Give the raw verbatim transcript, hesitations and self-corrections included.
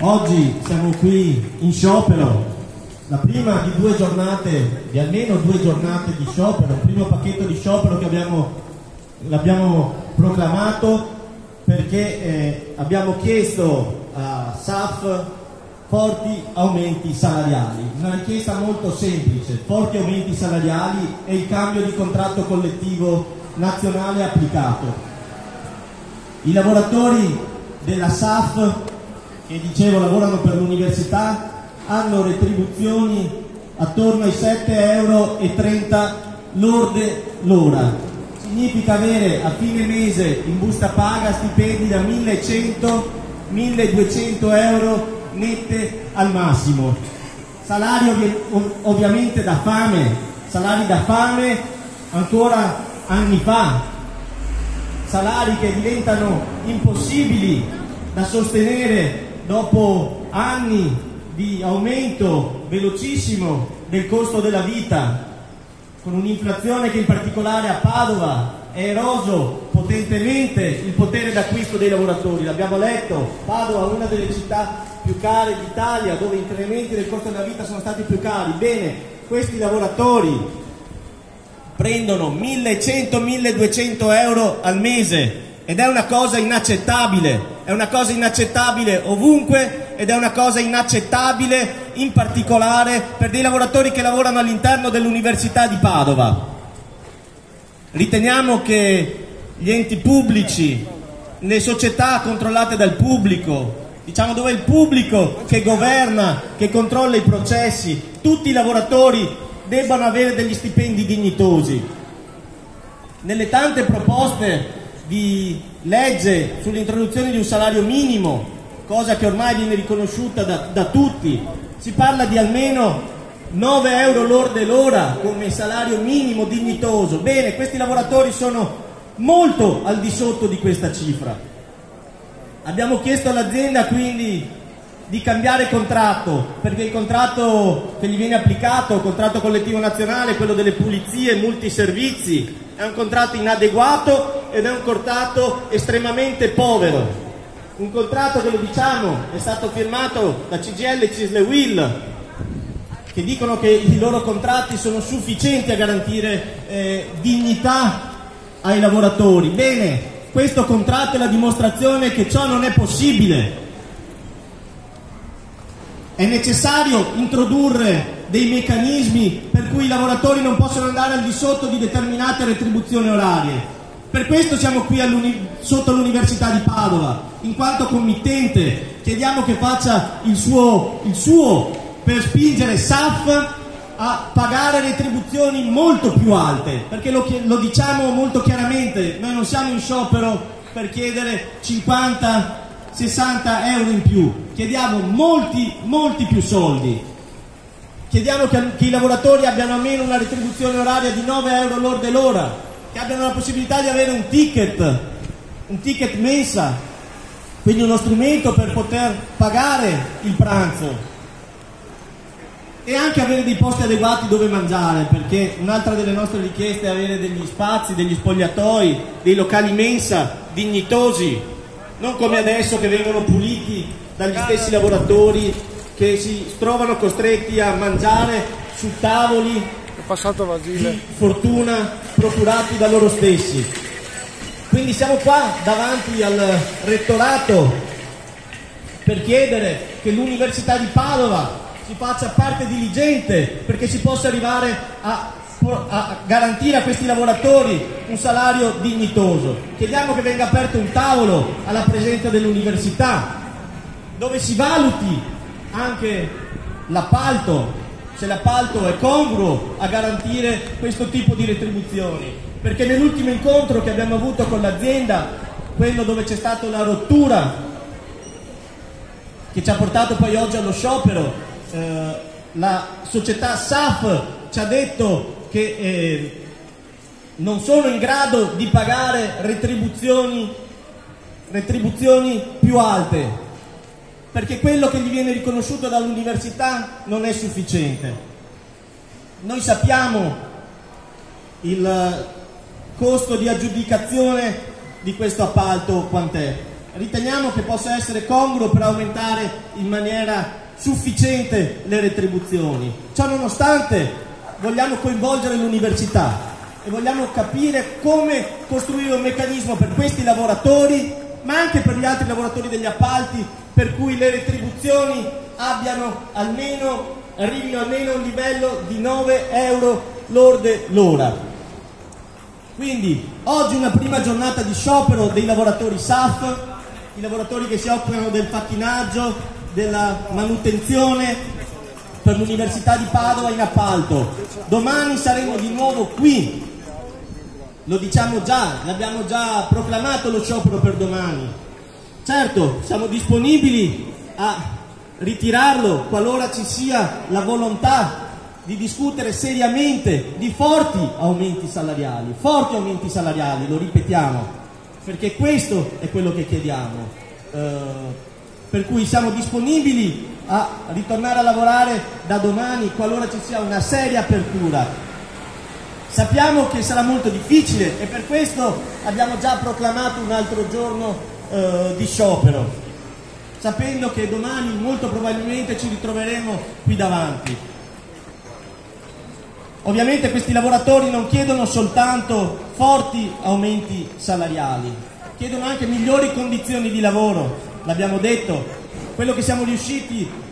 Oggi siamo qui in sciopero, la prima di due giornate, di almeno due giornate di sciopero, il primo pacchetto di sciopero che abbiamo, l'abbiamo proclamato perché eh, abbiamo chiesto a S A F forti aumenti salariali, una richiesta molto semplice, forti aumenti salariali e il cambio di contratto collettivo nazionale applicato. I lavoratori della S A F, che dicevo lavorano per l'università, hanno retribuzioni attorno ai sette euro e trenta lorde l'ora. Significa avere a fine mese in busta paga stipendi da millecento milleduecento euro nette al massimo. Salari ov ovviamente da fame, salari da fame ancora anni fa, salari che diventano impossibili da sostenere dopo anni di aumento velocissimo del costo della vita, con un'inflazione che in particolare a Padova è eroso potentemente il potere d'acquisto dei lavoratori. L'abbiamo letto, Padova è una delle città più care d'Italia, dove i incrementi del costo della vita sono stati più cari. Bene, questi lavoratori prendono millecento milleduecento euro al mese ed è una cosa inaccettabile. È una cosa inaccettabile ovunque ed è una cosa inaccettabile in particolare per dei lavoratori che lavorano all'interno dell'Università di Padova. Riteniamo che gli enti pubblici, le società controllate dal pubblico, diciamo dove è il pubblico che governa, che controlla i processi, tutti i lavoratori debbano avere degli stipendi dignitosi. Nelle tante proposte di legge sull'introduzione di un salario minimo, cosa che ormai viene riconosciuta da, da tutti, si parla di almeno nove euro lorde l'ora come salario minimo dignitoso. Bene, questi lavoratori sono molto al di sotto di questa cifra. Abbiamo chiesto all'azienda quindi di cambiare contratto, perché il contratto che gli viene applicato, il contratto collettivo nazionale, quello delle pulizie, multiservizi, è un contratto inadeguato ed è un contratto estremamente povero. Un contratto che, lo diciamo, è stato firmato da C G I L e Cisle Will, che dicono che i loro contratti sono sufficienti a garantire eh, dignità ai lavoratori. Bene, questo contratto è la dimostrazione che ciò non è possibile. È necessario introdurre dei meccanismi per cui i lavoratori non possono andare al di sotto di determinate retribuzioni orarie. Per questo siamo qui sotto l'Università di Padova, in quanto committente chiediamo che faccia il suo, il suo per spingere S A F a pagare retribuzioni molto più alte, perché lo, lo diciamo molto chiaramente, noi non siamo in sciopero per chiedere cinquanta sessanta euro in più, chiediamo molti, molti più soldi. Chiediamo che, che i lavoratori abbiano almeno una retribuzione oraria di nove euro lorde l'ora, che abbiano la possibilità di avere un ticket, un ticket mensa, quindi uno strumento per poter pagare il pranzo e anche avere dei posti adeguati dove mangiare, perché un'altra delle nostre richieste è avere degli spazi, degli spogliatoi, dei locali mensa dignitosi, non come adesso che vengono puliti dagli stessi lavoratori che si trovano costretti a mangiare su tavoli di fortuna procurati da loro stessi. Quindi siamo qua davanti al rettorato per chiedere che l'Università di Padova si faccia parte diligente perché si possa arrivare a, a garantire a questi lavoratori un salario dignitoso. Chiediamo che venga aperto un tavolo alla presenza dell'università dove si valuti anche l'appalto, se l'appalto è congruo a garantire questo tipo di retribuzioni, perché nell'ultimo incontro che abbiamo avuto con l'azienda, quello dove c'è stata la rottura che ci ha portato poi oggi allo sciopero, eh, la società S A F ci ha detto che eh, non sono in grado di pagare retribuzioni, retribuzioni più alte, perché quello che gli viene riconosciuto dall'università non è sufficiente. Noi sappiamo il costo di aggiudicazione di questo appalto quant'è, riteniamo che possa essere congruo per aumentare in maniera sufficiente le retribuzioni. Ciò nonostante vogliamo coinvolgere l'università e vogliamo capire come costruire un meccanismo per questi lavoratori, ma anche per gli altri lavoratori degli appalti, per cui le retribuzioni abbiano almeno, arrivino almeno a un livello di nove euro lorde l'ora. Quindi oggi una prima giornata di sciopero dei lavoratori S A F, i lavoratori che si occupano del facchinaggio, della manutenzione per l'Università di Padova in appalto. Domani saremo di nuovo qui, lo diciamo già, l'abbiamo già proclamato lo sciopero per domani. Certo, siamo disponibili a ritirarlo qualora ci sia la volontà di discutere seriamente di forti aumenti salariali, forti aumenti salariali, lo ripetiamo, perché questo è quello che chiediamo. Eh, per cui siamo disponibili a ritornare a lavorare da domani qualora ci sia una seria apertura. Sappiamo che sarà molto difficile e per questo abbiamo già proclamato un altro giorno eh, di sciopero, sapendo che domani molto probabilmente ci ritroveremo qui davanti. Ovviamente questi lavoratori non chiedono soltanto forti aumenti salariali, chiedono anche migliori condizioni di lavoro, l'abbiamo detto. Quello che siamo riusciti